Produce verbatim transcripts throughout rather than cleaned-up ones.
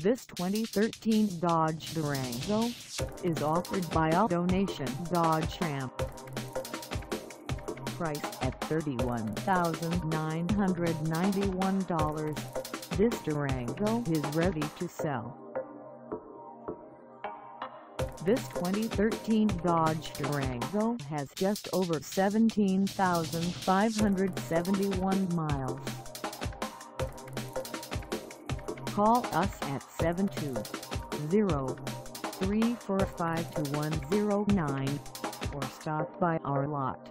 This twenty thirteen Dodge Durango is offered by AutoNation Dodge Ram. Priced at thirty-one thousand nine hundred ninety-one dollars, this Durango is ready to sell. This twenty thirteen Dodge Durango has just over seventeen thousand five hundred seventy-one miles. Call us at seven two zero, three four five, two one zero nine or stop by our lot.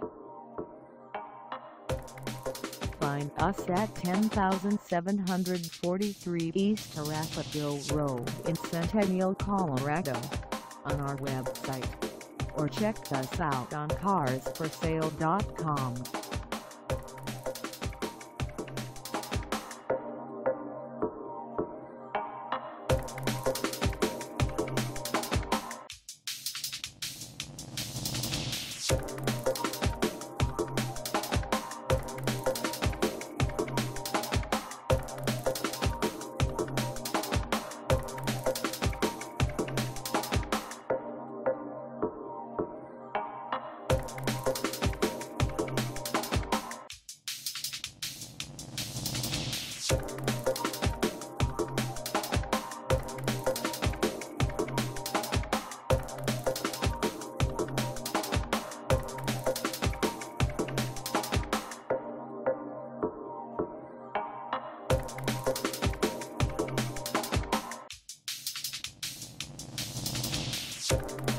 Find us at ten thousand seven hundred forty-three East Arapahoe Road in Centennial, Colorado, on our website, or check us out on cars for sale dot com. You